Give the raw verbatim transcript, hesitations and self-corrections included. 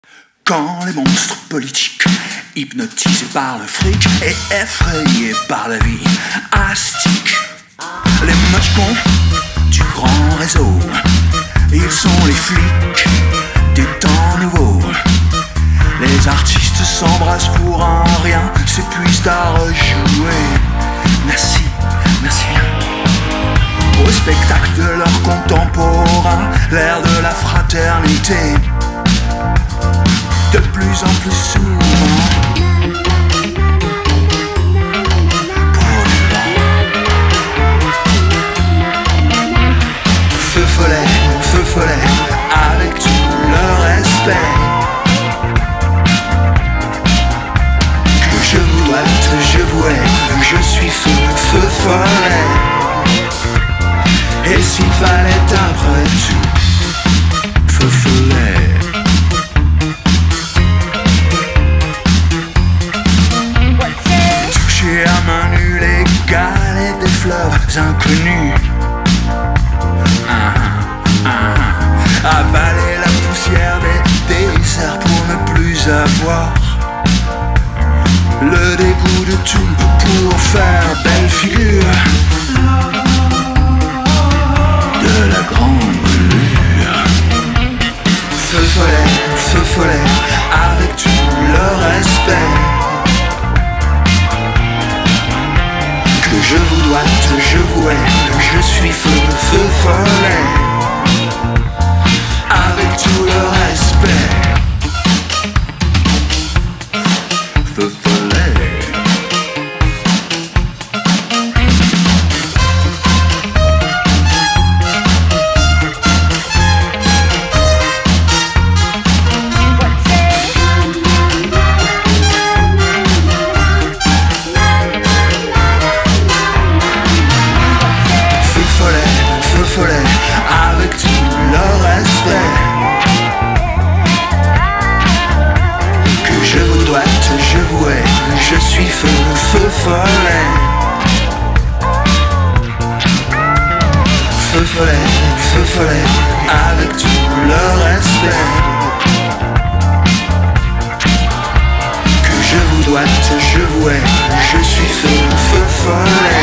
Quand les monstres politiques, hypnotisés par le fric et effrayés par la vie, astiquent les mochcons du grand réseau. Ils sont les flics des temps nouveaux. Les artistes s'embrassent pour un rien, s'épuisent à rejouer. Merci, merci bien. Au spectacle de leurs contemporains, l'air de la fraternité de plus en plus souvent. Pour du vent. Feu follet, feu follet, avec tout le respect que je vous dois, je vous hais, je suis feu, feu follet. Et s'il fallait après tout, feu follet. Toucher à main nue les galets des fleuves inconnus. Ah, ah, ah. Avaler la poussière des déserts pour ne plus avoir le dégoût de tout pour faire belle figure de la grande brûlure. Feu follet, feu follet, avec tout le respect que je vous dois, je vous hais, je suis feu, feu follet, avec tout le respect. Feu follet. Avec tout le respect que je vous dois, je vous hais, je suis feu, feu follet. Feu follet, feu follet, avec tout le respect que je vous dois, je vous hais, je suis feu, feu follet.